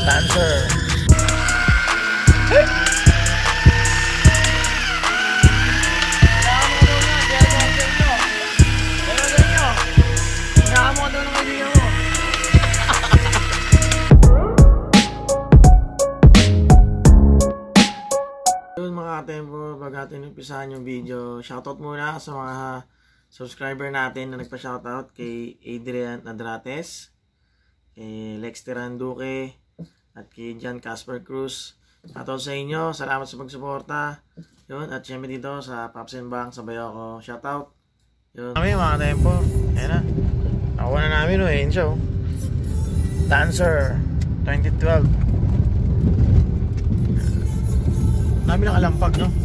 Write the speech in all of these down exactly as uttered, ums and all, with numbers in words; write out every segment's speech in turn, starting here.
Dancer. Yun mga katempo, bago natin umpisahan yung video, shoutout muna sa mga subscriber natin na nagpa-shoutout kay Adrian Nadrates, kay Lex Tiranduque, at kay John Casper Cruz. Shoutout sa inyo, salamat sa pagsuporta. Yun, at syempre dito sa Pops and Bang, sabay ako, shoutout. Yun. Kami mga katempo, ayan na. Nakuha na namin o, yun siya o. Dancer twenty twelve. Dami ng alampag, no?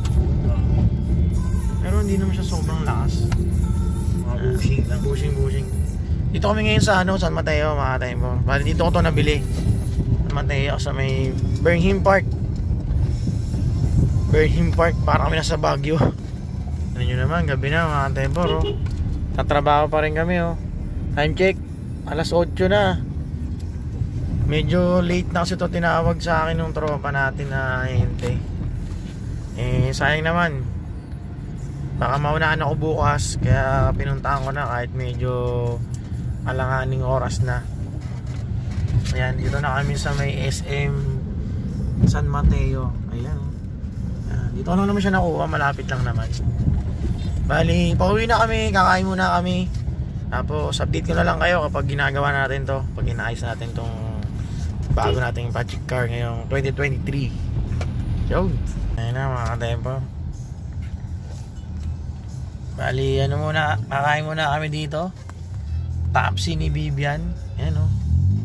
Pero hindi naman siya sobrang lakas. Mga bushing lang. Bushing, bushing. Dito kami ngayon sa ano, San Mateo, mga katempo. Bali dito ko to nabili. San Mateo, sa may Burnham Park. Burnham Park, para kami nasa Baguio. Ano nyo naman, gabi na mga katempo, oh. Tatrabaho pa rin kami, oh. Time check, alas otso na. Medyo late na kasi ito tinawag sa akin ng tropa natin na hintay. Eh sayang naman, baka maunahan ako bukas, kaya pinuntahan ko na kahit medyo alanganing oras na. Ayan, dito na kami sa may S M San Mateo. Ayan, ayan. Dito lang naman siya nakuha, malapit lang naman. Bali, pauwi na kami, kakain muna kami. Tapos update ko na lang kayo kapag ginagawa natin to, pag inaayos natin tong bago nating Magic Car ngayong twenty twenty-three. Yo, ayun na mga katempo. Bali, ano muna, kakain muna kami dito. Tapsi ni Vivian. Ayan o.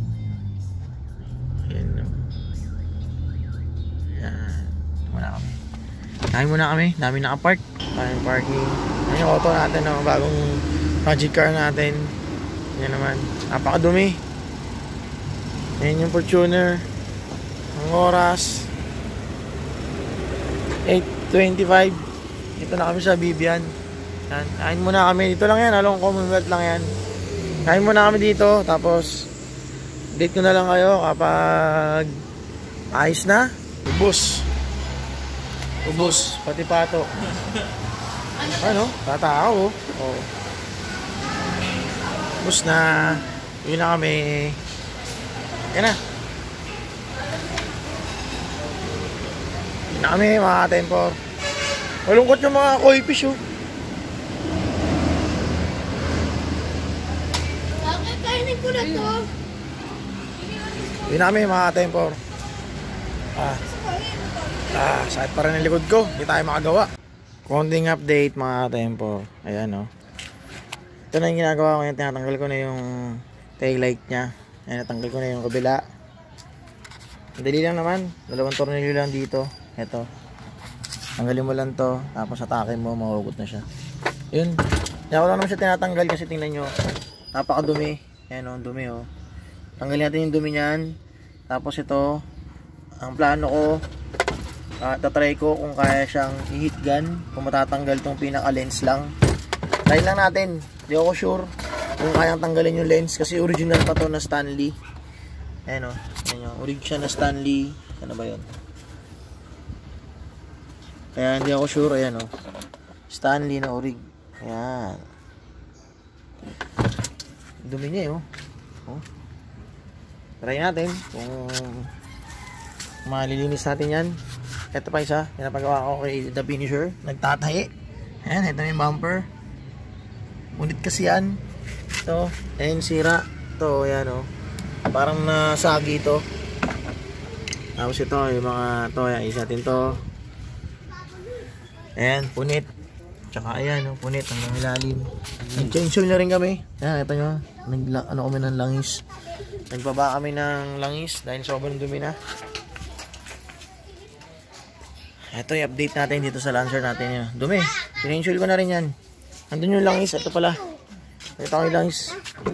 Ayan o. Ayan. Muna kami. Kain muna kami. Dami nakapark. Daming parking. Ayan yung auto natin o. Bagong Magic Car natin. Ayan naman. Napakadumi. Ayan yung Fortuner. Ang oras eight twenty-five. Dito na kami sa Vivian. Yan. Kain muna kami. Dito lang yan. Along Commonwealth lang yan. Kain muna kami dito. Tapos update ko na lang kayo kapag ayos na. Ubus. Ubus. Pati pato. Ano? Tatao. Oh. Ubus na. Yun na kami. Yan na. Yan na kami mga katempo. Malungkot yung mga koi fish oh. Bakit kainin ko na to? Yan na kami mga katempo. Ah, ah, sakit pa rin ang likod ko. Hindi tayo makagawa. Konting update mga katempo. Ayan oh. Ito na yung ginagawa ko. Yan, tinatanggal ko na yung taillight nya. Ayan, natanggal ko na yung kabila. Madali lang naman. Dalawang tornilyo lang dito. Ito. Tanggalin mo lang to. Tapos atake mo, mahugot na siya. Yun. Kaya ko lang naman siya tinatanggal kasi tingnan nyo. Napakadumi. Ayan o, dumi o. Tanggalin natin yung dumi nyan. Tapos ito. Ang plano ko, uh, tatry ko kung kaya siyang i-heat gun. Kung matatanggal tong pinaka-lens lang. Try lang natin. Di ako sure kung kayang tanggalin yung lens kasi original pa to na Stanley. Ayan o, ayan o, original na Stanley. Ano ba yun? Kaya hindi ako sure. Ayan o, Stanley na orig. Ayan, dumi niya o. Oh. Try natin kung malilinis natin yan. Ito pa isa, pinapagawa ko kay The Finisher. Nagtatahi. Ayan, ito na yung bumper. Ngunit kasi yan. Ito, ayan sira. Ito, ayan o. Parang nasagi ito. Tapos ito, yung mga ito, ayan, isa natin ito. Ayan, punit. Tsaka ayan o, punit hanggang ilalim. Nag-change oil na rin kami. Ayan, ito nyo. Nag, ano kami ng langis. Nagbaba kami ng langis dahil sobrang dumi na. Ito yung update natin dito sa Lancer natin yun. Dumi. Change oil ko na rin yan. Andun yung langis. Ito pala. Ito yung langis.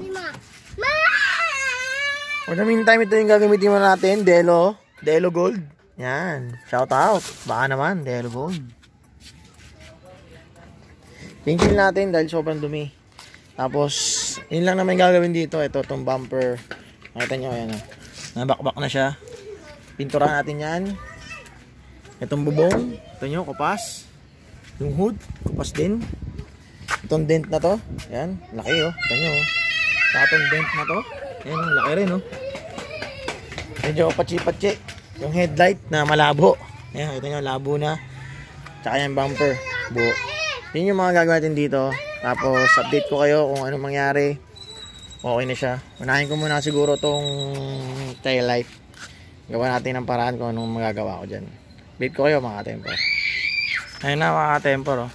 For the meantime, ito yung gagamitin mo natin. Delo. Delo Gold. Yan. Shout out. Baka naman. Delo Gold. Tingin natin dahil sobrang dumi. Tapos, yun lang naman gagawin dito. Ito, itong bumper. Nakita nyo, ayan o. Nabakbak na siya. Pinturahan natin yan. Itong bubong. Ito nyo, kupas. Yung hood, kupas din. Itong dent na to. Ayan, laki oh. Ito nyo oh. Saka itong dent na to. Ayan, laki rin oh. Medyo patsi-patsi. Yung headlight na malabo. Ayan, ito nyo, labo na. Tsaka yung bumper. Buo. Yun yung mga gagawin natin dito. Tapos, update ko kayo kung anong mangyari. Okay na siya. Unahin ko muna siguro tong tail light. Gawa natin ng paraan kung anong magagawa ko dyan. Update ko kayo mga tempo. Ayun na mga tempo. Oh.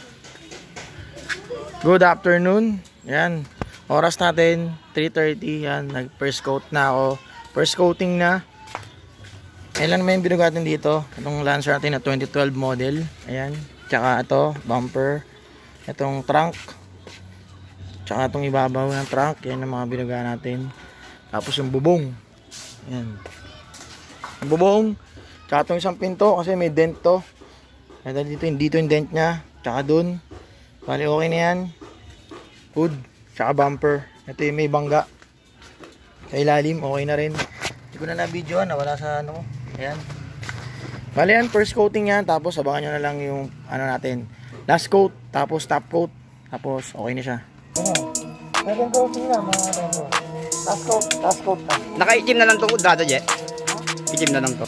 Good afternoon. Yan. Oras natin, three thirty. Yan. Nag-first coat na ako. First coating na. Ayan naman yung binugat natin dito. Itong Lancer natin na twenty twelve model. Ayan. Tsaka ito, bumper. Itong trunk. Tsaka itong ibabaw ng trunk. Yan ang mga binuga natin. Tapos yung bubong. Yan. Yung bubong. Tsaka itong isang pinto. Kasi may dent to. Ito dito, dito yung dent nya. Tsaka dun. Bali okay na yan. Hood. Tsaka bumper. Ito yung may bangga. Sa ilalim. Okay na rin. Hindi ko na na-videoan. Nawala sa ano. Ayan. Bali yan. First coating yan. Tapos abangan nyo na lang yung ano natin. Last coat. Tapos top coat. Tapos okay na siya. Second coating na mga tempo. Last coat, last coat na. Nakaitim na lang to, Dado Je. Itim na lang to.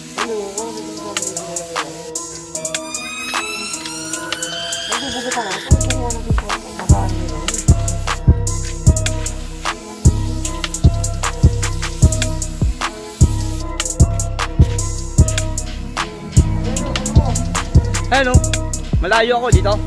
Hello. Malayo ako dito.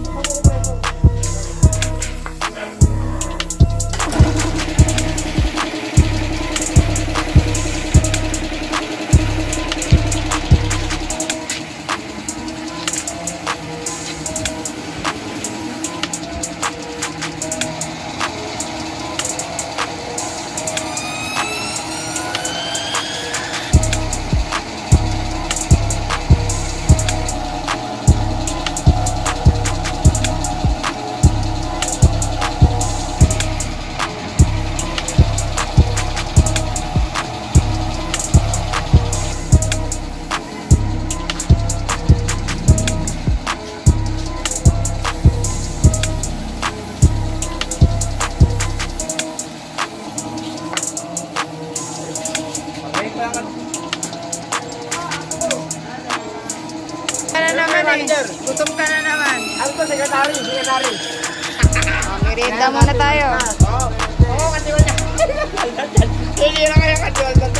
Gutom ka na naman. Ano to, sekretary, sekretary. Merienda muna tayo. Oo, oo, katiwal niya. Hindi na kaya katiwal na.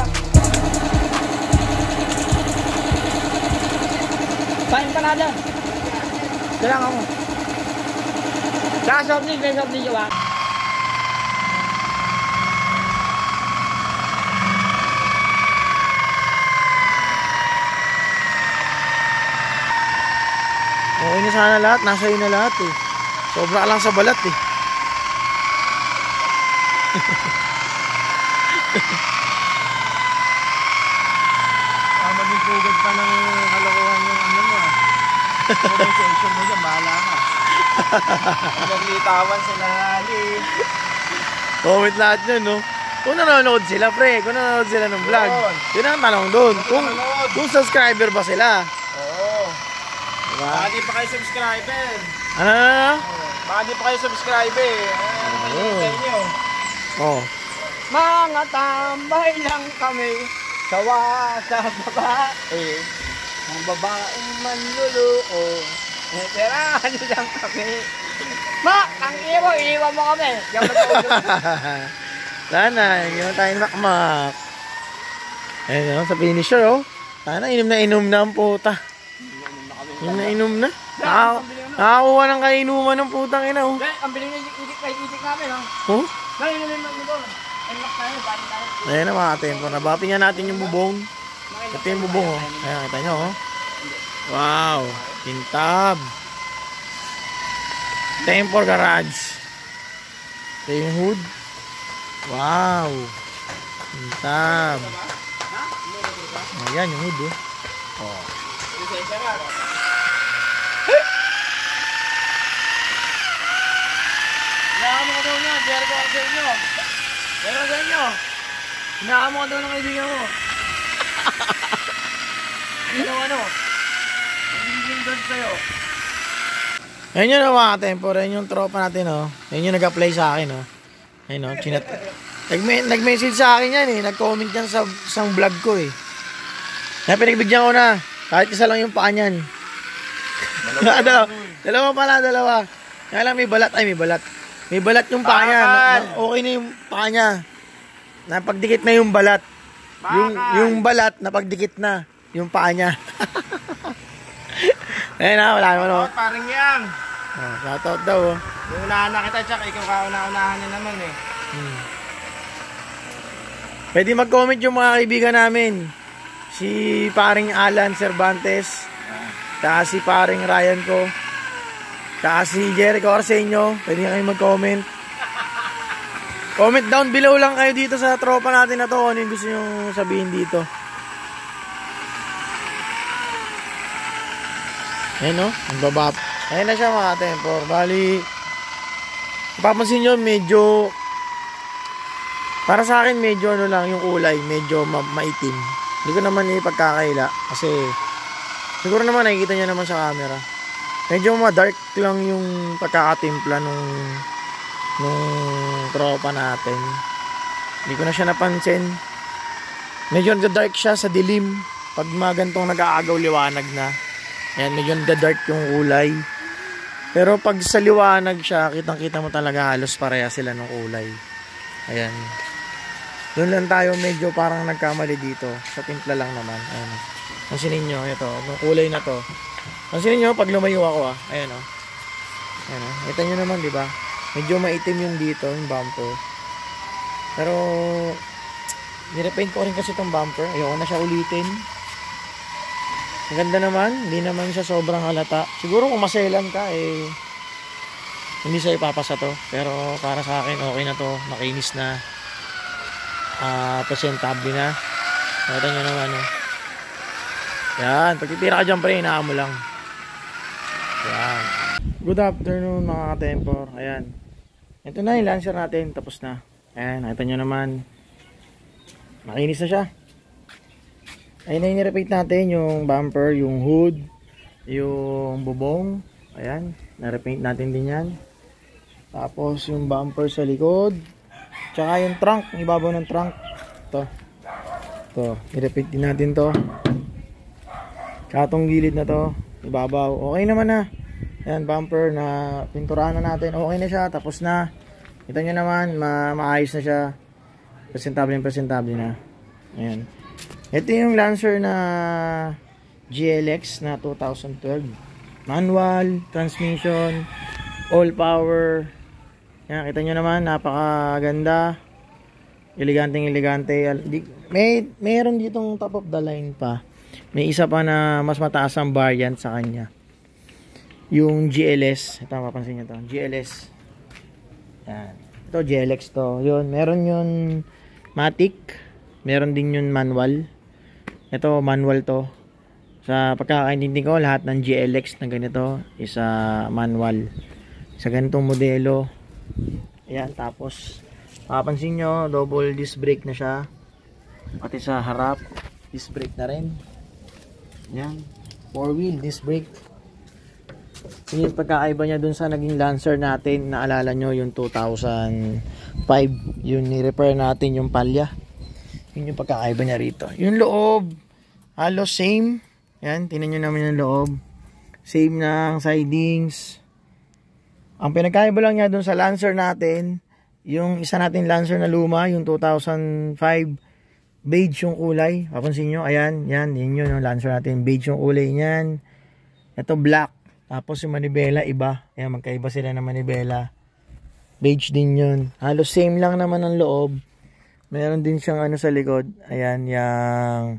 Kain pa na dyan. Dalang ako. Saka soft drink, may soft drink yung ba? Okay na sana lahat. Nasa iyo na lahat eh. Sobra lang sa balat eh. Ah, maging pugad pa ng kalokohan yung ano mo ah. Conversation mo dyan, bahala ka. Naglitawan sila, Ali. Comment lahat yun, no? Kung nanonood sila, pre. Kung nanonood sila ng vlog. Yun ang tanong doon. Kung, kung subscriber ba sila? Oo. Diba? Baka di pa kayo subscriber. Ano, ano, ano? Baka di pa kayo subscriber. Ano naman yung sa inyo? Oh. Mga tambay lang kami. Sawa sa babae. Ang babaeng manluluo. Neterahan lang kami. Ma! Ang iyo mo, iniwan mo kami. Diyan mo na Sana, hindi naman tayo makmak. Ayun, sa finisher, oh. Sana, inom na inom na ang puta. Inom na inom na. Naka- Nakakuha ng kainuman ng putang ina, oh. ang biling na itik kay itik namin, ha? Oh? Nainumin mo ito. Unlock tayo, bali tayo. Ayan na mga tempo. Nabating nga natin yung bubong. Ito yung bubong, oh. Ayan, kita nyo, oh. Wow. Tintab. Tempor garage. Ito yung hood. Wow. Tintab. Ayan yung hood, oh. Oh. Hinahamo ka daw na, Jericho ako sa inyo. Jericho sa inyo. Hinahamo ka daw ng kaibigan mo. Ano, ano? Hindi doon sa'yo. Ayun yun mga tempo, rin yung tropa natin, oh. Ayun yung nag-apply sa akin, oh. Ayun, oh, chinat. Nag-message sa akin yan, eh. Nag-comment yan sa isang vlog ko, eh. Kaya pinagbigyan ko na. Kahit isa lang yung paa niyan. Dalawa, dalawa, dalawa pala, dalawa. Kaya lang may balat, ay may balat. May balat yung paa niya. Okay na yung paa niya. Napagdikit na yung balat. Yung, yung balat, napagdikit na yung paa niya. Ayun na, wala naman, oh. Parang yan. Oh, shoutout daw, oh. Yung unahan na kita, Chuck. Ikaw kauna-unahan niya naman, eh. Hmm. Pwede mag-comment yung mga kaibigan namin. Si paring Alan Cervantes. Tsaka si paring Ryan ko. Tsaka si Jericho Arsenio. Pwede kayo mag-comment. Comment down below lang kayo dito sa tropa natin na to. Ano yung gusto nyo sabihin dito. Ayan, no? Ang babap. Ayan na siya mga tempor. Bali, papansin nyo, medyo, para sa akin, medyo ano lang yung kulay. Medyo ma maitim. Hindi ko naman ipagkakaila. Kasi, siguro naman nakikita nyo naman sa camera. Medyo ma-dark lang yung pagkakatimpla nung, nung tropa natin. Hindi ko na siya napansin. Medyo dark siya sa dilim. Pag mga gantong nag-aagaw liwanag na. Ayan, medyo dark yung kulay. Pero pag sa liwanag siya, kitang-kita mo talaga halos pareha sila ng kulay. Ayan. Doon lang tayo medyo parang nagkamali dito. Sa timpla lang naman. Ayan. Pansinin nyo, ito. Yung kulay na to. Pansinin nyo, pag lumayo ako, ah. Ayan, oh. Ayan, oh. Kita nyo naman, di ba? Medyo maitim yung dito, yung bumper. Pero, nirepaint ko rin kasi itong bumper. Ayoko na siya ulitin. Ang ganda naman, hindi naman siya sobrang halata. Siguro kung maselan ka, eh, hindi siya ipapasa to. Pero para sa akin, okay na to. Makinis na. Uh, presentable na. Nakita nyo naman, eh. Yan, pagtitira ka dyan, pre, hinaan mo lang. Yan. Good afternoon, mga ka-tempor. Ayan. Ito na yung Lancer natin, tapos na. Ayan, nakita nyo naman. Makinis na siya. Ayun na yung nirepaint natin, yung bumper, yung hood, yung bubong. Ayan, narepaint natin din yan. Tapos yung bumper sa likod. Tsaka yung trunk, yung ibabaw ng trunk. Ito. Ito, nirepaint din natin to. Tsaka tong gilid na to, ibabaw. Okay naman na. Ayan, bumper na pinturahan na natin. Okay na siya, tapos na. Kita nyo naman, ma maayos na siya. Presentable yung presentable na. Ayan. Ito yung Lancer na G L X na two thousand twelve. Manual, transmission, all power. Yan, kita nyo naman, napakaganda. Eleganteng elegante. May, mayroon ditong top of the line pa. May isa pa na mas mataas ang variant sa kanya. Yung G L S. Ito, mapansin nyo to. G L S. Yan. Ito, G L X to. Yun, meron yun Matic. Meron din yun manual. Ito, manual to. Sa pagkakaintindi ko, lahat ng G L X na ganito is uh, manual. Sa ganitong modelo. Ayan, tapos mapapansin nyo, double disc brake na siya. Pati sa harap, disc brake na rin. Ayan, four wheel disc brake. Yung pagkakaiba niya dun sa naging Lancer natin, naalala nyo yung two thousand five, yung ni-repair natin yung palya. Yun yung pagkakaiba niya rito. Yung loob, halos same. Yan, tingnan nyo naman yung loob. Same ng sidings. Ang pinagkaiba lang niya dun sa Lancer natin, yung isa natin Lancer na luma, yung two thousand five, beige yung kulay. Papansin nyo, ayan, yan, yun yun yung Lancer natin. Beige yung kulay niyan. Ito black. Tapos yung manibela, iba. Ayan, magkaiba sila ng manibela. Beige din yun. Halos same lang naman ang loob. Meron din siyang ano sa likod. Ayan, yung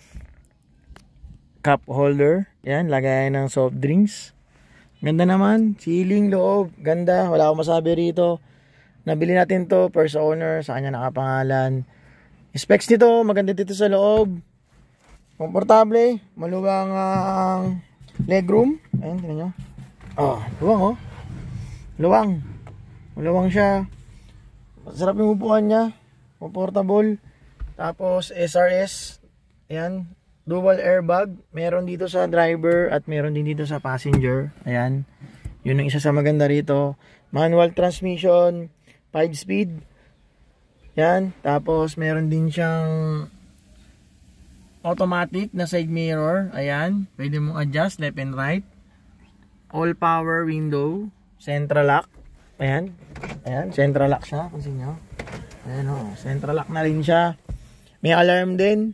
cup holder. Ayan, lagayan ng soft drinks. Ganda naman. Ceiling, loob. Ganda. Wala akong masabi rito. Nabili natin to. First owner. Sa kanya nakapangalan. Specs nito. Maganda dito sa loob. Komportable. Maluwang ang uh, legroom. Ayan, tingnan nyo. Oh, luwang oh. Luwang. Maluwang siya. Masarap yung upuan niya. Comfortable. Tapos S R S Ayan, dual airbag. Meron dito sa driver at meron din dito sa passenger. Ayan. Yun ang isa sa maganda rito. Manual transmission, five speed. Yan. Tapos meron din siyang automatic na side mirror. Ayan. Pwede mong adjust left and right. All power window. Central lock. Ayan. Ayan. Central lock siya. Pansin nyo. Ayan o. Central lock na rin siya. May alarm din.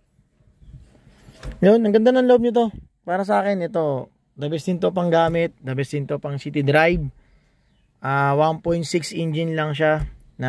Yun. Ang ganda ng loob nyo to. Para sa akin ito. The best din to pang gamit. The best din to pang city drive. Uh, one point six engine lang siya. Na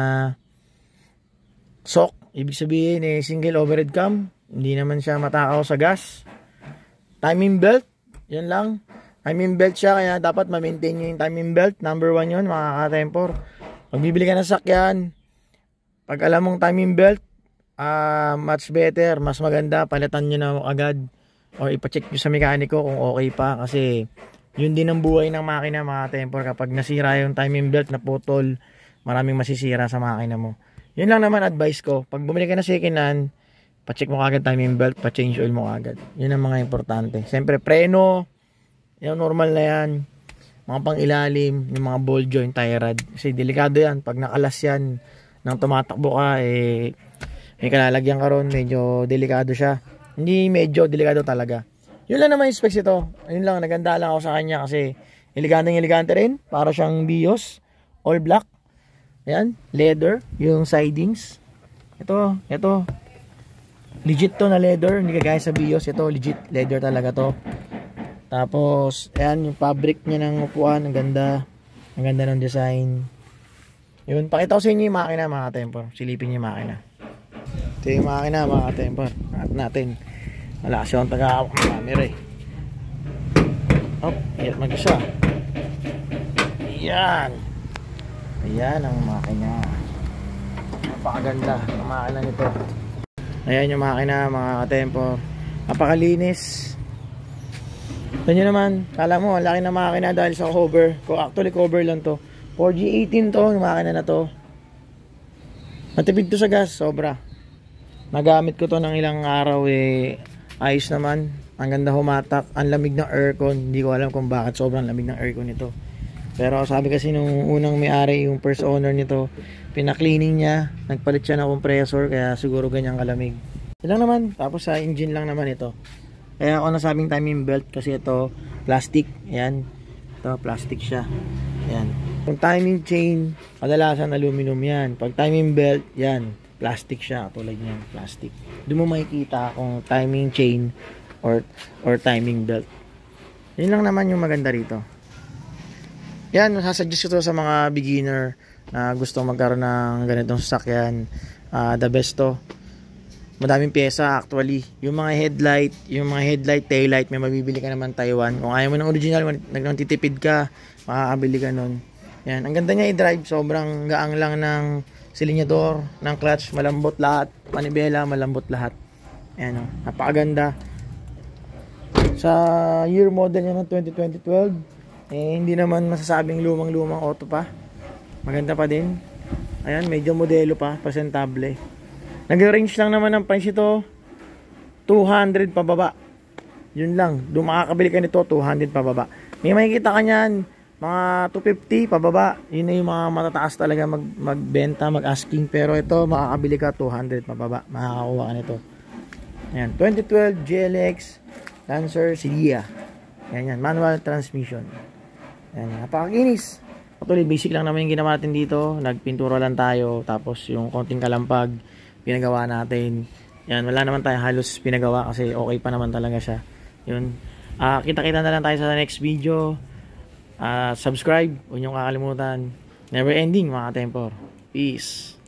S O C. Ibig sabihin eh, single overhead cam. Hindi naman siya matakaw sa gas. Timing belt. Yan lang. Timing belt siya. Kaya dapat ma-maintain nyo yung timing belt. Number one yun mga ka-tempor. Pag bibili ka ng sakyan, pag alam mong timing belt, uh, much better. Mas maganda. Palitan nyo na agad. O ipacheck nyo sa mekaniko kung okay pa. Kasi yun din ang buhay ng makina mga tempor. Kapag nasira yung timing belt na putol, maraming masisira sa makina mo. Yun lang naman advice ko. Pag bumili ka na second hand, pa-check mo kagad timing belt, pa-change oil mo kagad. Yun ang mga importante. Siyempre, preno, yung normal na yan. Mga pang ilalim, yung mga ball joint, tie rod. Kasi delikado yan. Pag nakalas yan, nang tumatakbo ka, eh, may kalalagyan ka ron, medyo delikado siya. Hindi medyo, delikado talaga. Yun lang naman yung specs ito. Yun lang, naganda lang ako sa kanya kasi eleganteng elegante rin. Para siyang Vios, all black. Ayan, leather, yung sidings. Ito, ito. Legit to na leather, hindi kagaya sa Vios. Ito, legit leather talaga to. Tapos, ayan, yung fabric niya ng upuan, ang ganda. Ang ganda ng design. Yun, pakita ko sa inyo yung makina mga tempor. Silipin niyo yung makina. Ito yung makina mga tempor. At natin. Wala kasi akong taga-awak ng camera eh. Oh, hiyat mag-isa. Ayan. Ayan ang makina. Napakaganda ang makina nito. Ayan yung makina mga ka-tempor. Napakalinis. Ito nyo naman, kala mo ang laki na makina dahil sa cover. Actually cover lang to. four G eighteen to, yung makina na to. Matipid to sa gas, sobra. Nagamit ko to ng ilang araw eh. Ayos naman. Ang ganda humatak. Ang lamig ng aircon. Hindi ko alam kung bakit sobrang lamig ng aircon nito. Pero sabi kasi nung unang may-ari, yung first owner nito, pinakleaning niya, nagpalit siya ng compressor, kaya siguro ganyan kalamig. Yan lang naman, tapos sa engine lang naman ito. Kaya ako nasabing timing belt kasi ito plastic. Ayan, ito plastic siya. Ayan. Kung timing chain, kadalasan aluminum yan. Pag timing belt, yan, plastic siya, tulad niyan, plastic. Doon mo makikita kung timing chain or, or timing belt. Yan lang naman yung maganda rito. Yan, sasuggest ko to sa mga beginner na gusto magkaroon ng ganitong sasakyan. Uh, the best to. Madaming pyesa actually. Yung mga headlight, yung mga headlight, taillight, may mabibili ka naman Taiwan. Kung ayaw mo ng original, nagtitipid ka, makakabili ka nun. Yan, ang ganda niya i-drive. Sobrang gaang lang ng silinyador, ng clutch, malambot lahat. Manibela, malambot lahat. Yan o, napakaganda. Sa year model niya ng twenty twelve, eh, hindi naman masasabing lumang-lumang auto pa. Maganda pa din. Ayan, medyo modelo pa, presentable. Nag-range lang naman ng price ito, two hundred pababa. Yun lang, doon makakabili ka nito, two hundred pababa. May makikita ka niyan, mga two fifty pababa. Yun na yung mga matataas talaga mag, magbenta, mag-asking. Pero ito, makakabili ka two hundred pababa. Makakakuha ka nito. Ayan, twenty twelve G L X Lancer Celia. Ayan yan, manual transmission. Ayan, napakakinis. Actually, basic lang naman yung ginawa natin dito. Nagpintura lang tayo. Tapos yung konting kalampag, pinagawa natin. Yan, wala naman tayo halos pinagawa kasi okay pa naman talaga siya. Yun. Uh, kita-kita na lang tayo sa next video. Uh, subscribe. Huwag niyong kakalimutan. Never ending mga tempor. Peace.